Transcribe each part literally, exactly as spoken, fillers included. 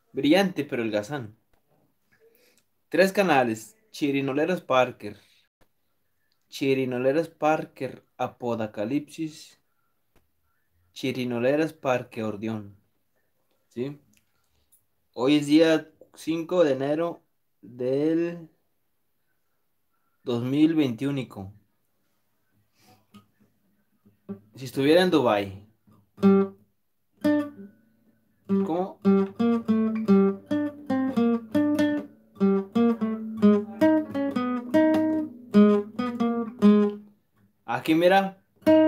Brillante, pero holgazán. Tres canales. Chirinoleros Parker. Chirinoleros Parker Apodacalipsis. Chirinoleros Parque Ordeón. ¿Sí? Hoy es día cinco de enero del dos mil veintiuno. Si estuviera en Dubai, ¿cómo? Aquí mira.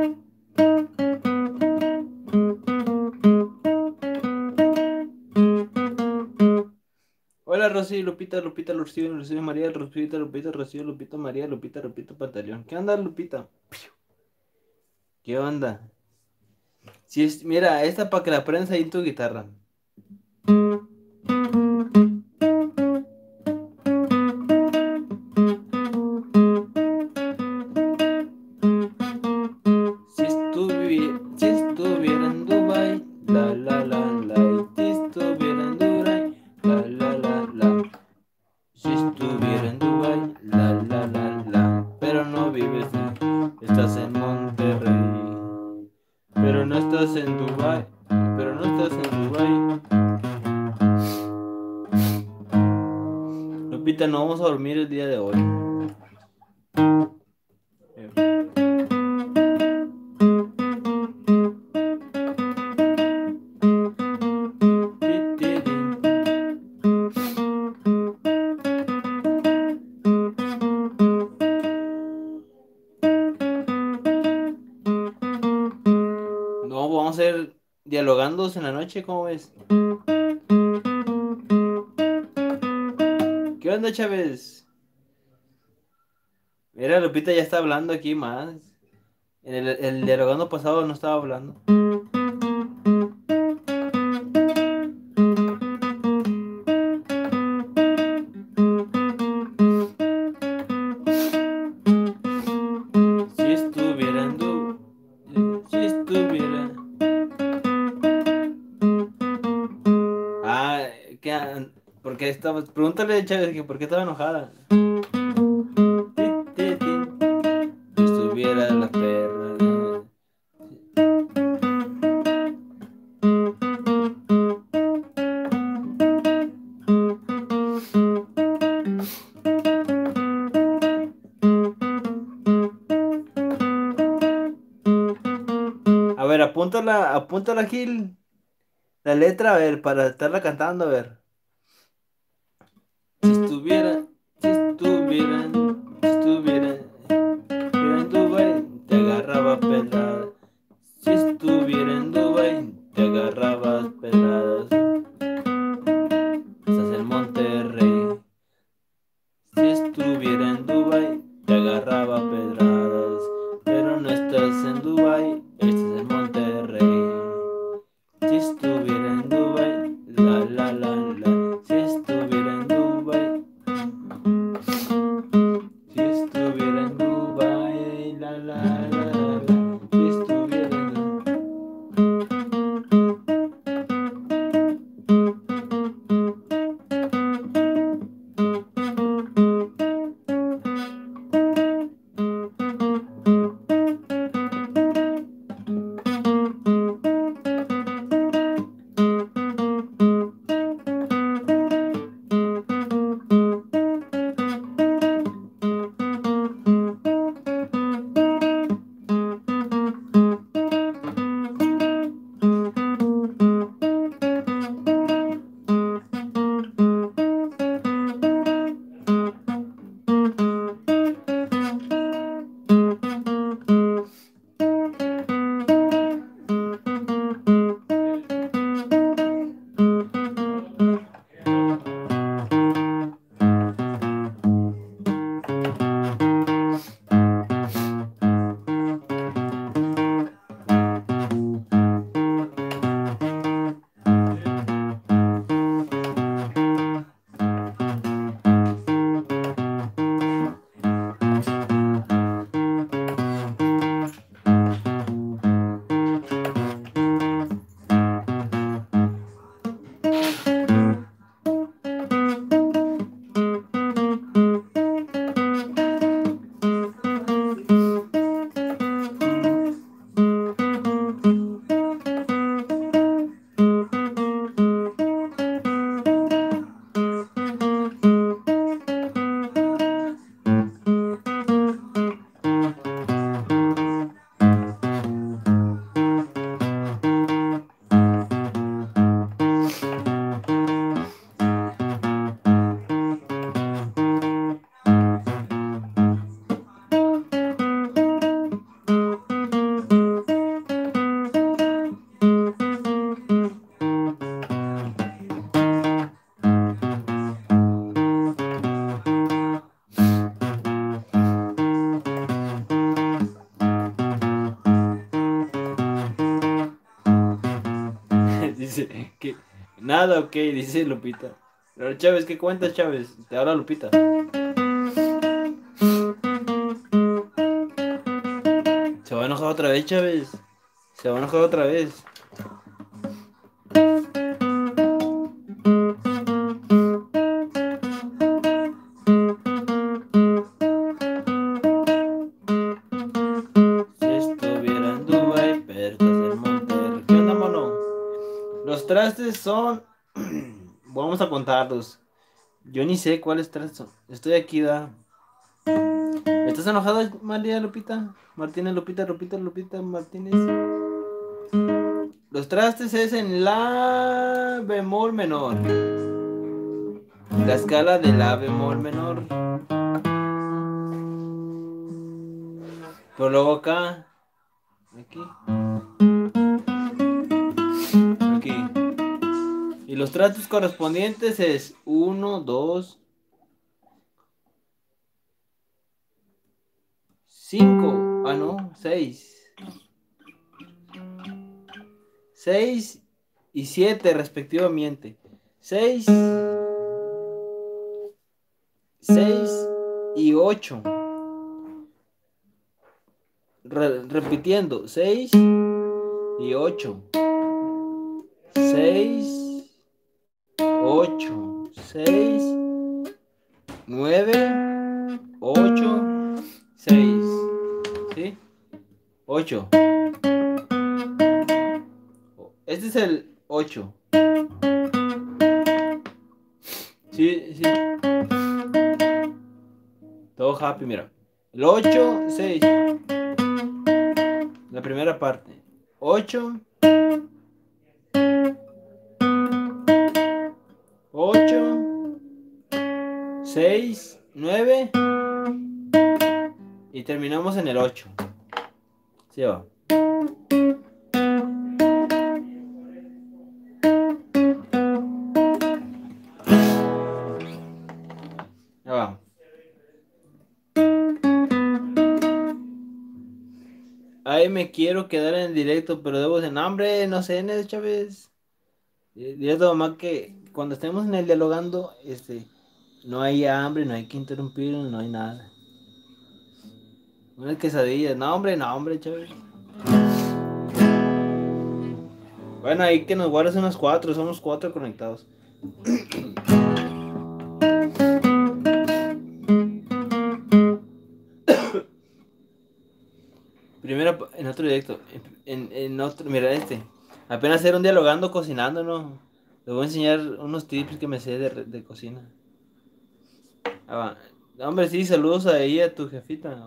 Hola Rosy, Lupita, Lupita, Rocío, Rocío, María, Lupita, Lupita, Rocío, Lupita, María, Lupita, Lupita, Pantaleón. ¿Qué onda, Lupita? ¿Qué onda? Si es, mira, esta para que la aprendas ahí en tu guitarra. Si estuviera, si estuviera en Dubai, la la la la, y si estuviera en Dubai, la la la la. Si estuviera en Dubai, la la la la. Pero no vives en, estás en Monterrey. Pero no estás en Dubai, pero no estás en Dubai. Lupita, no vamos a dormir el día de hoy. Eh, ti, ti, ti. No, vamos a ir dialogando en la noche, ¿cómo ves? ¿Qué onda, Chávez? Mira, Lupita ya está hablando aquí más. En el, el dialogando pasado no estaba hablando. Si estuviera en Du- Si estuviera. Ah, ¿qué? an- ¿Por qué estaba? Pregúntale, Chávez, que por qué estaba enojada. Ti, ti, ti. Si estuviera la perra. A ver, apúntala, apúntala aquí la letra, a ver, para estarla cantando, a ver. Si estuviera, si estuviera, si estuviera, estuviera en Dubai, te agarraba pelada. Si estuviera en Dubai, te agarrabas pedradas. Estás en Monterrey. Si estuviera en Dubai, te agarraba pedradas. Pero no estás en Dubai, estás en Monterrey. Si estuviera en Dubai, la la la Nada, ok, dice Lupita. Pero Chávez, ¿qué cuentas, Chávez? Te habla Lupita. Se va a enojar otra vez, Chávez. Se va a enojar otra vez. Si estuviera en Dubai, pertas en Monterrey. ¿Qué onda, mono? Los trastes son... Vamos a contarlos. Yo ni sé cuáles trastes son. Estoy aquí, da. ¿Estás enojada, María Lupita? Martínez, Lupita, Lupita, Lupita, Martínez. Los trastes es en la bemol menor. La escala de la bemol menor. Pero luego acá. Aquí. Aquí. Y los trastes correspondientes es uno, dos, cinco. Ah, no, seis. seis y siete respectivamente. seis, seis y ocho. Re repitiendo, seis y ocho. seis, ocho, seis, nueve, ocho, seis. ¿Sí? ocho. Este es el ocho. Sí, sí. Todo happy, mira. El ocho, seis. La primera parte. ocho. ocho. seis, nueve. Y terminamos en el ocho. Sí va. Ya va. Ay, me quiero quedar en el directo, pero debo de hambre, no sé, Ned Chávez. Dile a tu mamá que cuando estemos en el dialogando, este, no hay hambre, no hay que interrumpir, no hay nada. Unas quesadillas, no hombre, no hombre, Chávez. Bueno, ahí que nos guardes unos cuatro, somos cuatro conectados. Primero, en otro directo, en, en otro, mira este. Apenas era un dialogando cocinando, ¿no? Les voy a enseñar unos tips que me sé de, de cocina. Ah, va. Hombre, sí, saludos a ella, a tu jefita.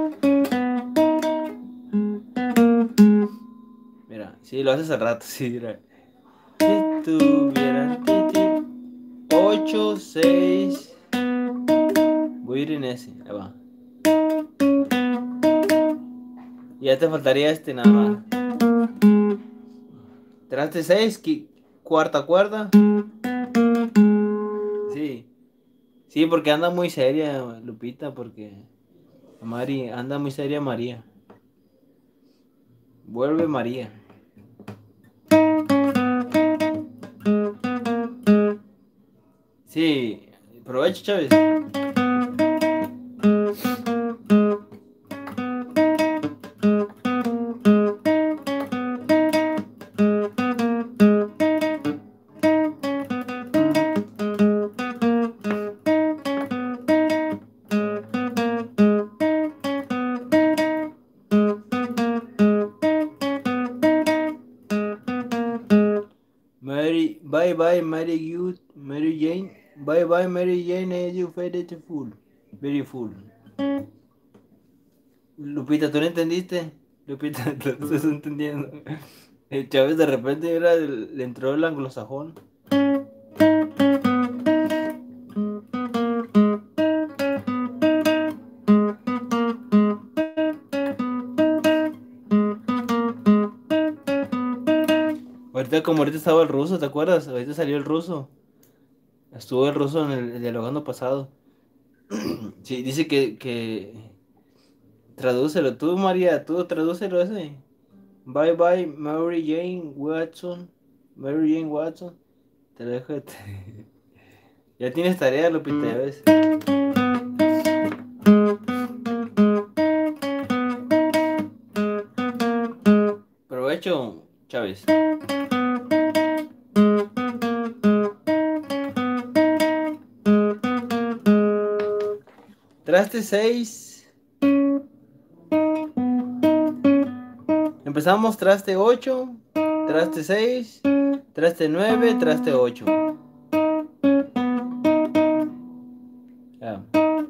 Mira, sí, lo haces al rato, sí, mira. Si tuvieran ocho, seis. Voy a ir en ese, ahí va. Y ya te faltaría este nada más. Traste seis, cuarta cuerda. Sí. Sí, porque anda muy seria Lupita, porque Mari, anda muy seria María. Vuelve María. Sí, aprovecha, Chávez. Mary, bye bye, Mary you, Mary Jane, bye bye, Mary Jane, as you faded to full, very full. Lupita, ¿tú no entendiste? Lupita, ¿tú no estás entendiendo? El Chávez de repente era, le entró el anglosajón. Ahorita como ahorita estaba el ruso, ¿te acuerdas? Ahorita salió el ruso. Estuvo el ruso en el, el dialogando pasado. Sí, dice que, que... Tradúcelo tú, María, tú tradúcelo ese. Bye bye, Mary Jane Watson. Mary Jane Watson. Te lo dejo. Ya tienes tarea, Lupita, ya ves. Provecho, Chávez. Traste seis. Empezamos traste ocho, traste seis, traste nueve, traste ocho. Ya.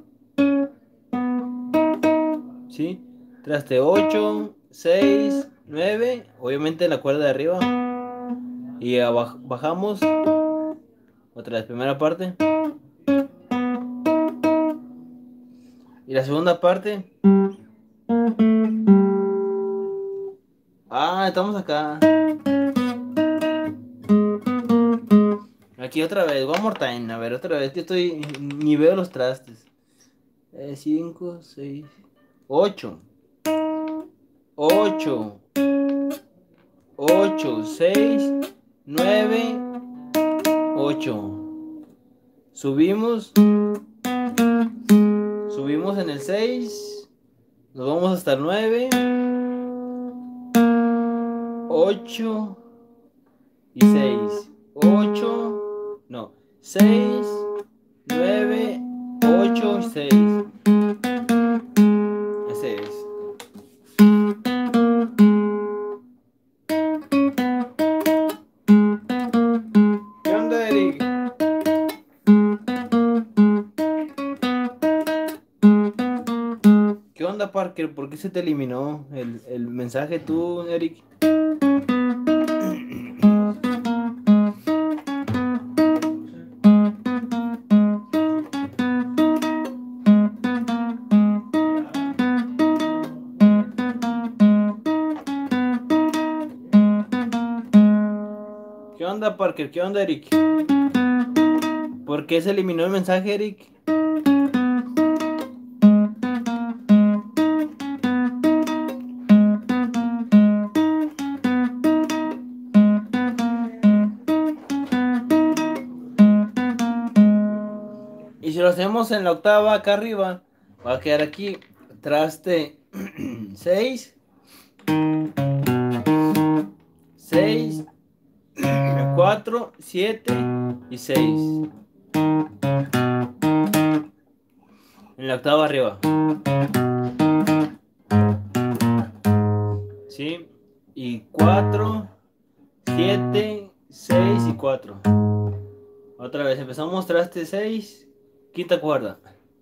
¿Sí? Traste ocho, seis, nueve, obviamente la cuerda de arriba. Y abajo, bajamos. Otra vez, primera parte. Y la segunda parte. Ah, estamos acá. Aquí otra vez, one more time. A ver, otra vez que estoy. Ni veo los trastes. cinco, seis, ocho. ocho. ocho, seis, nueve, ocho. Subimos. Subimos en el seis. Nos vamos hasta el nueve. ocho y seis. ocho. No. seis, nueve, ocho y seis. Ese es. ¿Qué onda, Eric? ¿Qué onda, Parker? ¿Por qué se te eliminó el, el mensaje tú, Eric? ¿Qué onda, Parker? ¿Qué onda, Eric? ¿Por qué se eliminó el mensaje, Eric? Y si lo hacemos en la octava acá arriba, va a quedar aquí traste seis, seis, cuatro, siete y seis. En la octava arriba. ¿Sí? Y cuatro, siete, seis y cuatro. Otra vez, empezamos traste seis, quinta cuerda.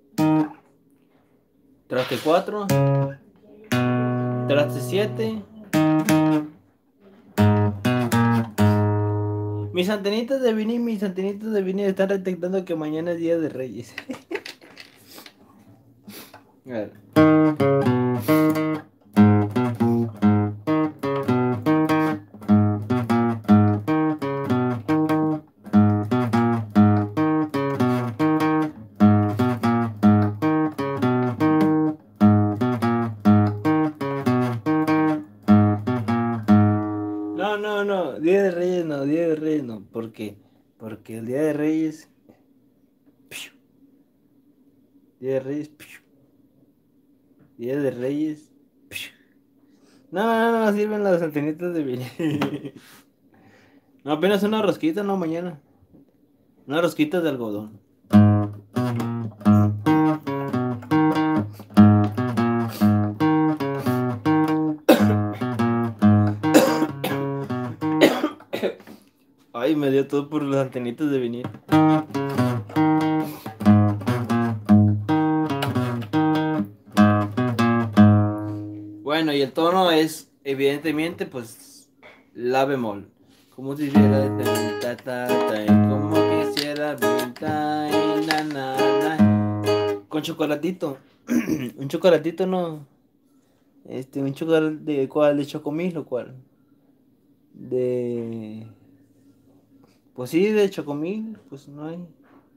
Traste cuatro, traste siete. Mis antenitas de Vini, mis antenitas de Vini están detectando que mañana es Día de Reyes. A ver. No, no, no, Día de Reyes no, Día de Reyes no, ¿por qué? Porque el Día de Reyes... ¡piu! Día de Reyes... ¡piu! Día de Reyes... ¡piu! No, no, no, sirven las antenitas de Vini. No, apenas una rosquita, no, mañana. Una rosquita de algodón. Ay, me dio todo por las antenitas de vinil. Bueno, y el tono es, evidentemente, pues, la bemol. Como si hiciera ta, ta, ta, como quisiera ta, na, na, na. Con chocolatito. Un chocolatito no. Este, un chocolate de cuál, de chocomil o cuál. De. Pues sí, de chocomil, pues no hay.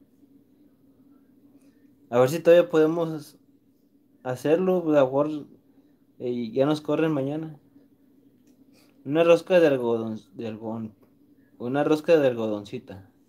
A ver si todavía podemos hacerlo, pues, a lo mejor eh, ya nos corren mañana. Una rosca de algodón, de algodón. Una rosca de algodoncita.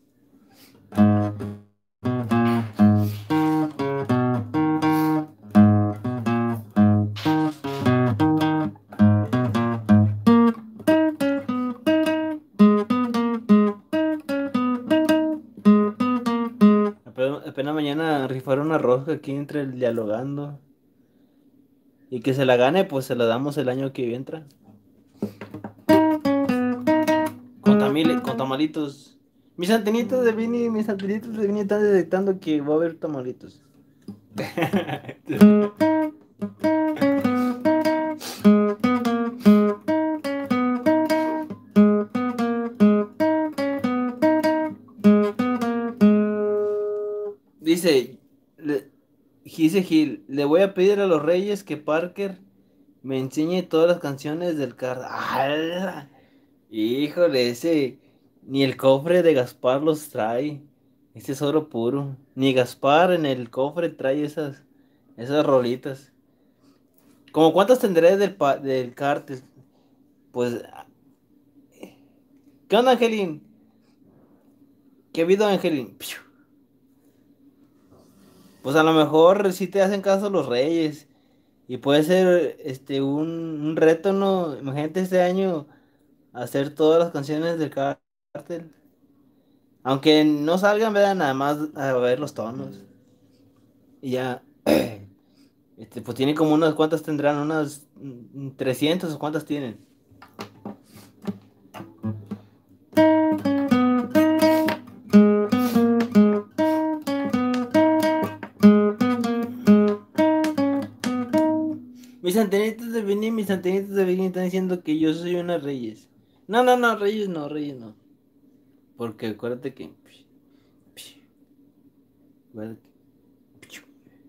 Apenas, apenas mañana rifaron una rosca aquí entre el dialogando. Y que se la gane, pues se la damos el año que entra. Con, tamile- con tamalitos. Mis antenitas de Vini, mis antenitas de Vini están detectando que va a haber tamalitos. Dice, le- dice Gil, le voy a pedir a los Reyes que Parker me enseñe todas las canciones del car. ¡Hala! Híjole, ese ni el cofre de Gaspar los trae. Ese es oro puro. Ni Gaspar en el cofre trae esas, esas rolitas. ¿Cómo cuántas tendré del, pa- del cártel? Pues, ¿qué onda, Angelín? ¿Qué ha habido, Angelín? Piu. Pues a lo mejor sí te hacen caso los Reyes. Y puede ser este un, un reto, ¿no? Imagínate este año hacer todas las canciones del cártel. Aunque no salgan, vean nada más a ver los tonos. Y ya, este, pues tiene como unas cuantas tendrán, unas mm, trescientas o cuántas tienen. Mis antenitas de Vini, mis antenitas de Vini están diciendo que yo soy una Reyes. No, no, no, Reyes no, Reyes no. Porque acuérdate que... acuérdate que-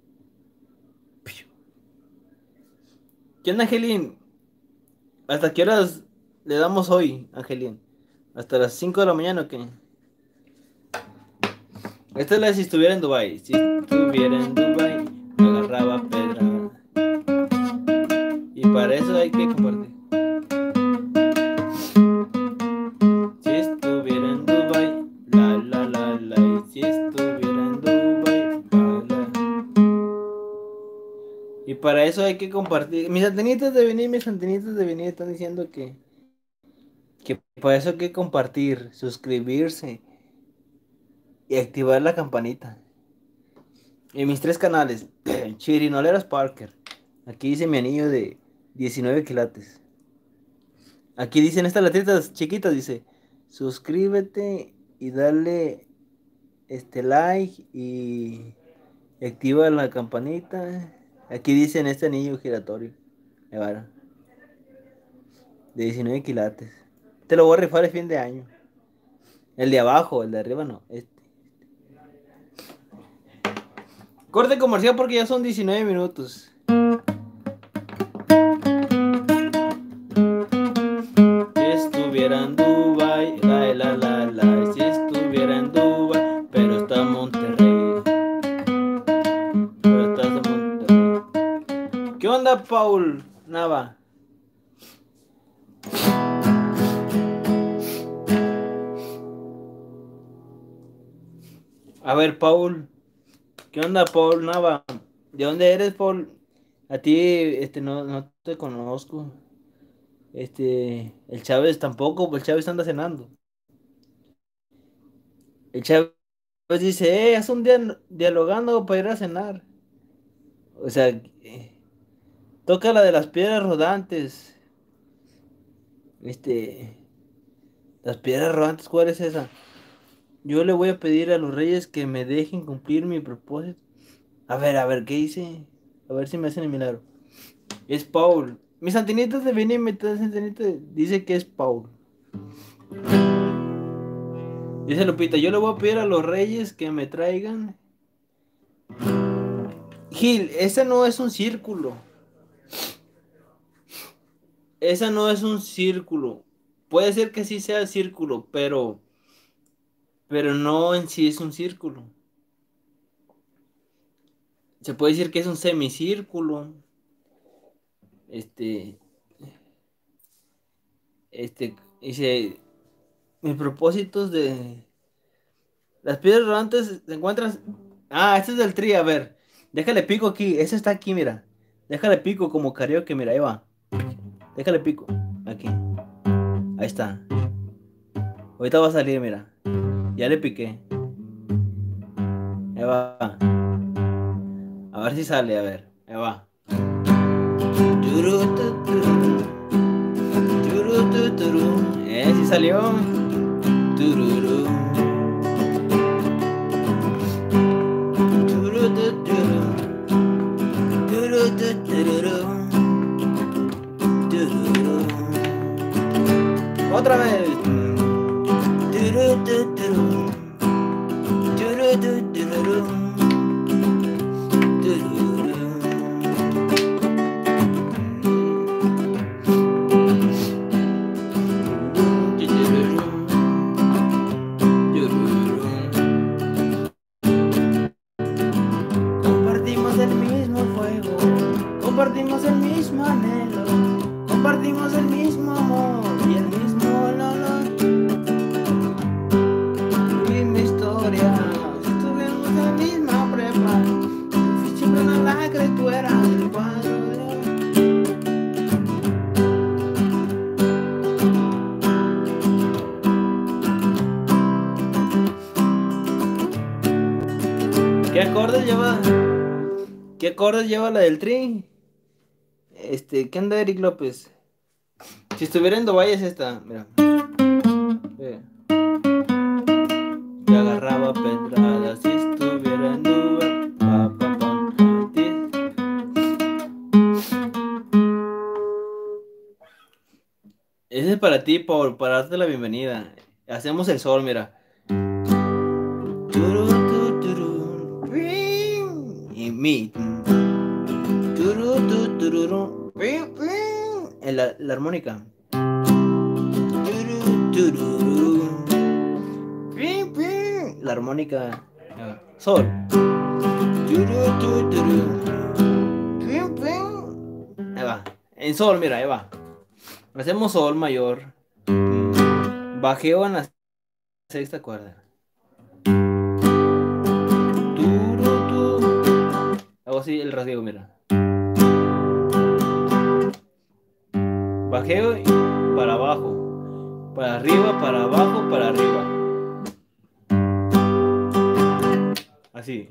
¿Qué onda, Angelín? ¿Hasta qué horas le damos hoy, Angelín? ¿Hasta las cinco de la mañana o qué? Esta es la de si estuviera en Dubai. Si estuviera en Dubai, me agarraba pedra. Y para eso hay que compartir. Si estuviera en Dubai, la la la la. Y si estuviera en Dubai, la la. Y para eso hay que compartir. Mis antenitas de venir, mis antenitas de venir están diciendo que, que para eso hay que compartir, suscribirse y activar la campanita. En mis tres canales, Chirinoleras Parker. Aquí dice mi anillo de diecinueve quilates. Aquí dicen estas letritas chiquitas, dice, suscríbete y dale este like y activa la campanita. Aquí dicen este anillo giratorio. De vara, de diecinueve quilates. Te lo voy a rifar el fin de año. El de abajo, el de arriba no. Este. Corte comercial porque ya son diecinueve minutos. Si estuviera en Dubai, la la la la. Si estuviera en Dubai, pero está en Monterrey. Pero estás en Monterrey. ¿Qué onda, Paul Nava? A ver, Paul. ¿Qué onda, Paul Nava? ¿De dónde eres, Paul? A ti, este, no, no te conozco. Este, el Chávez tampoco, el Chávez anda cenando. El Chávez dice, eh, haz un día dialogando para ir a cenar. O sea, eh, toca la de las piedras rodantes. Este, las piedras rodantes, ¿cuál es esa? Yo le voy a pedir a los reyes que me dejen cumplir mi propósito. A ver, a ver, ¿qué hice? A ver si me hacen el milagro. Es Paul. Mis antenitas de Vini me dice que es Paul. Dice Lupita, yo le voy a pedir a los reyes que me traigan. Gil, ese no es un círculo. Esa no es un círculo. Puede ser que sí sea círculo, pero, pero no en sí es un círculo. Se puede decir que es un semicírculo. Este, este, dice, mis propósitos de, Las piedras rodantes se encuentran. Ah, este es del tri, a ver. Déjale pico aquí. Ese está aquí, mira. Déjale pico como karaoke, mira, ahí va. Déjale pico. Aquí. Ahí está. Ahorita va a salir, mira. Ya le piqué. Ahí va. A ver si sale, a ver. Ahí va. Eh, si salió. Tururú. Otra vez. Compartimos el mismo fuego, compartimos el mismo anhelo, compartimos el mismo amor y el mismo dolor. Y mi historia, si estuvimos en la misma prepa, fui siempre una lacra y tú eras el cuadro de oro. ¿Qué acordes lleva? ¿Qué acordes lleva la del tri? Este, ¿qué anda Eric López? Si estuviera en Dubái es esta, mira. Mira. Te agarraba pedradas si estuviera en Dubái. Pa, pa, pa, ti. Ese es para ti, Paul, para darte la bienvenida. Hacemos el sol, mira. Turu, tu, turu, ring. Y mi. Turu, tu, tururu, ring, ring. En la, la armónica. Turu, tururu, ring, ring. La armónica. Sol. Turu, tu, turu, ring, ring. Ahí va. En sol, mira, ahí va. Hacemos sol mayor. Bajeo en la sexta cuerda. Hago así el rasgueo, mira. Bajeo y para abajo. Para arriba, para abajo, para arriba. Así.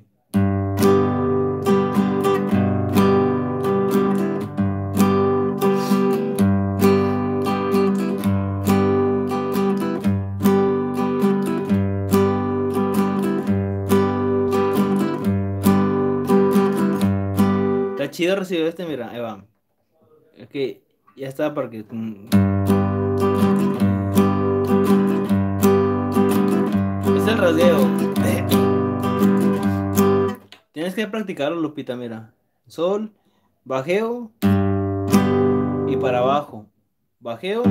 Está chido recibir este, mira, ahí va. Es que ya está porque... Es el rasgueo. Tienes que practicarlo, Lupita, mira. Sol, bajeo y para abajo. Bajeo.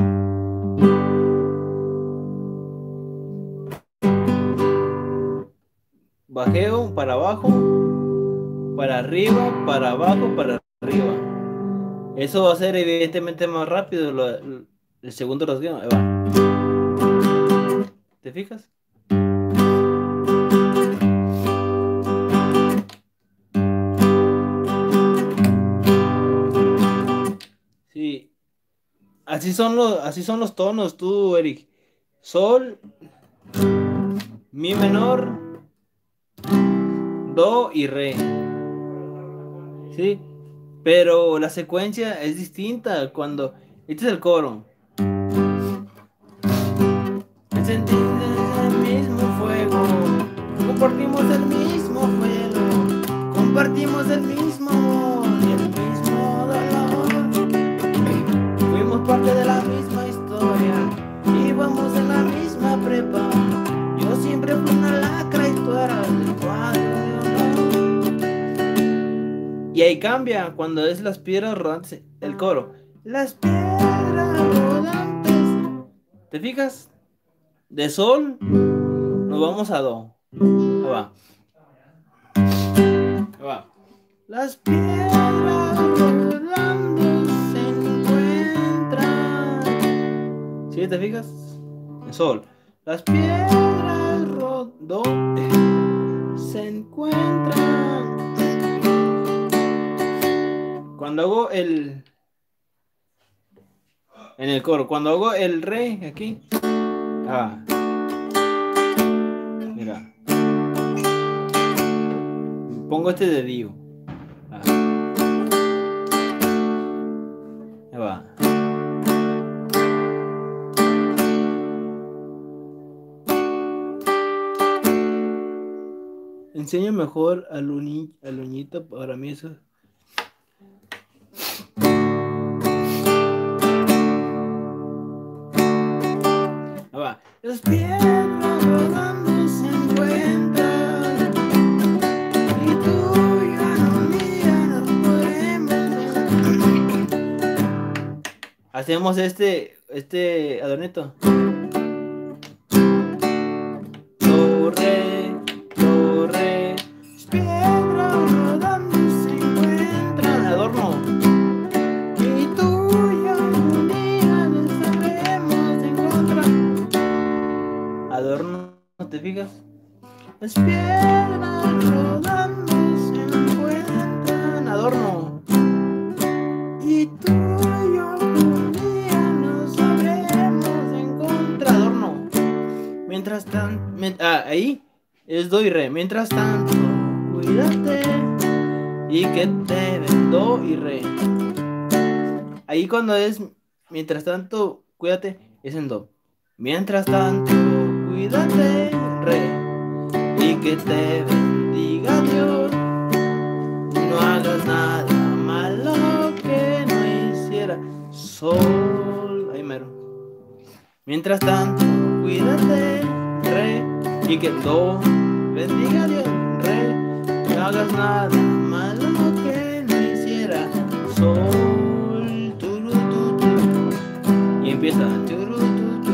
Bajeo para abajo. Para arriba, para abajo, para arriba. Eso va a ser evidentemente más rápido lo, lo, el segundo rasgueo. Ahí va. ¿Te fijas? Sí. Así son los, así son los tonos, tú, Eric. Sol, mi menor, do y re. ¿Sí? Pero la secuencia es distinta cuando... Este es el coro. Encendimos el mismo fuego, compartimos el mismo fuego, compartimos el mismo amor y el mismo dolor. Fuimos parte de la misma historia, íbamos en la misma prepa. Yo siempre fui una lacra y tú eras el cuadro de honor. Y ahí cambia cuando es las piedras rodantes, el coro. Las piedras rodantes. ¿Te fijas? De sol nos vamos a do. Ahí va. Ahí va. Las piedras rodantes se encuentran. ¿Sí te fijas? En sol. Las piedras rodando el... En el coro, cuando hago el re aquí. Ah. Mira. Pongo este dedillo. Ah. Ahí va. Enseño mejor al uñi, al uñito, para mí eso. Ahí va. Las piedras rodando se encuentran y tú y yo un día nos podremos. Hacemos este, este adornito. ¿Te fijas? Las piedras rodando se encuentran, adorno. Y tú y yo un día nos sabremos encontrar, adorno. Mientras tanto, me, ah, ahí es do y re. Mientras tanto, cuídate y que te ven do y re. Ahí cuando es mientras tanto, cuídate, es en do. Mientras tanto, cuídate, re, y que te bendiga Dios. No hagas nada malo que no hiciera sol. Ahí mero. Mientras tanto, cuídate, re, y que do bendiga Dios, re. No hagas nada malo que no hiciera sol. Turu, tu, tu. Y empieza turu, tu, tu.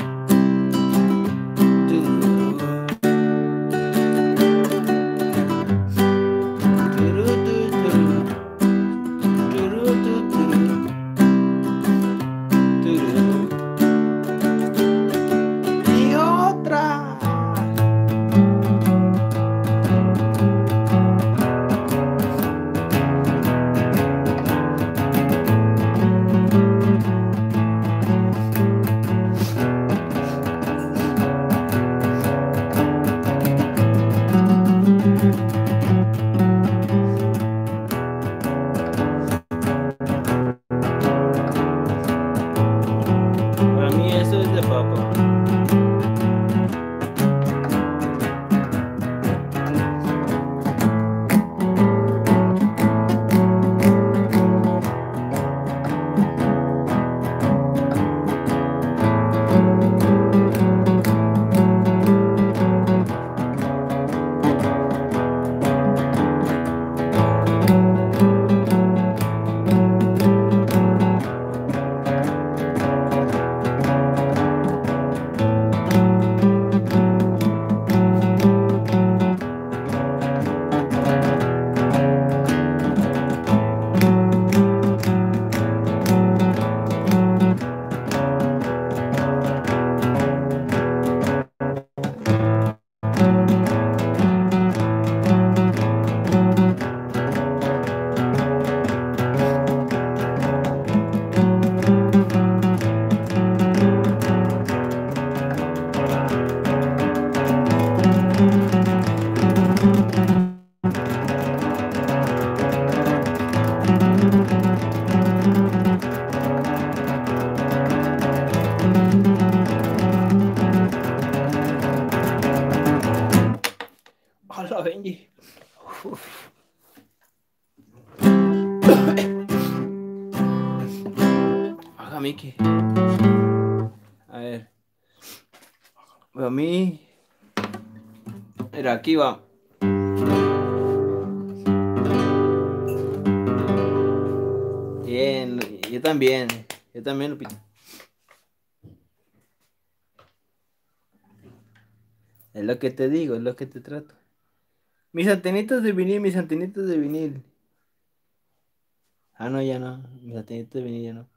Hola, Benji. Uf. Haga Miki. A ver. A mí. Mira, aquí va. Bien, yo también. Yo también, Lupita. Es lo que te digo, es lo que te trato. Mis antenitas de vinil, mis antenitas de vinil. Ah, no, ya no. Mis antenitas de vinil ya no.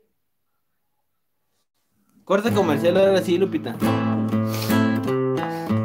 Corte comercial ahora sí, Lupita.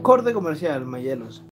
Corte comercial, Mayelos.